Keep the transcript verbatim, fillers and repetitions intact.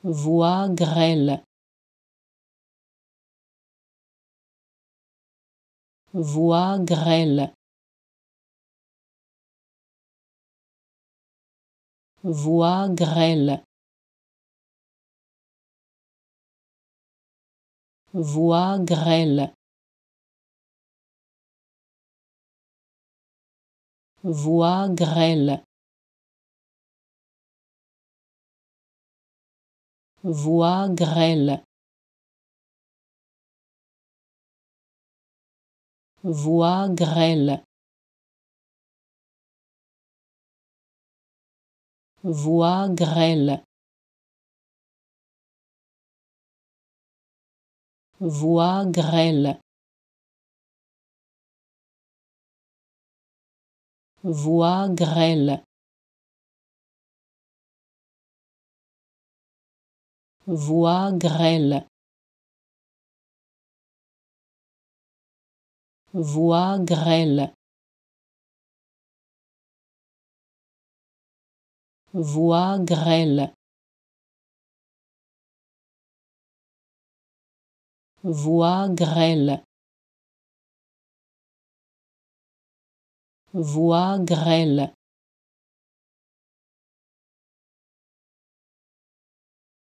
Voix grêle. Voix grêle. Voix grêle. Voix grêle. Voix grêle. Voix grêle. Voix grêle. Voix grêle. Voix grêle. Voix grêle. Voix grêle. Voix grêle. Voix grêle. Voix grêle. Voix grêle.